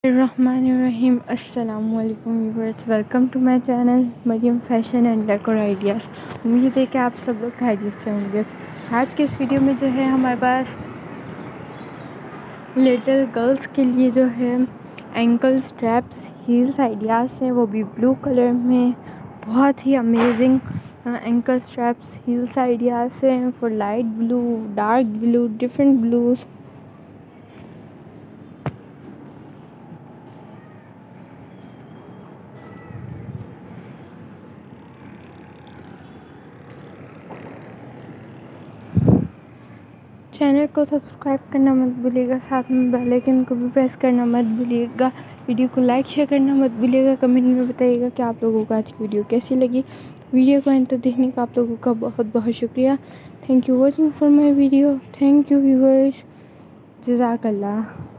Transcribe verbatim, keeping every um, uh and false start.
Bismillahirrahmanirrahim. अस्सलाम वालेकुम viewers, welcome to my channel Maryam fashion and decor ideas. उम्मीद है कि आप सब लोग खैरियत से होंगे। आज के इस वीडियो में जो है हमारे पास लिटिल गर्ल्स के लिए जो है एंकल स्ट्रैप्स हील्स आइडियाज़ हैं, वो भी ब्लू कलर में। बहुत ही amazing ankle straps heels ideas हैं for light blue, dark blue, different blues. Channel को सब्सक्राइब करना मत भूलिएगा, साथ में बेल आइकन को भी प्रेस करना मत भूलिएगा। वीडियो को लाइक शेयर करना मत भूलिएगा। कमेंट में बताइएगा कि आप लोगों को आज की वीडियो कैसी लगी। वीडियो को अंत तक देखने का आप लोगों का बहुत बहुत शुक्रिया। Thank you watching for my video. Thank you viewers. जज़ाकल्लाह।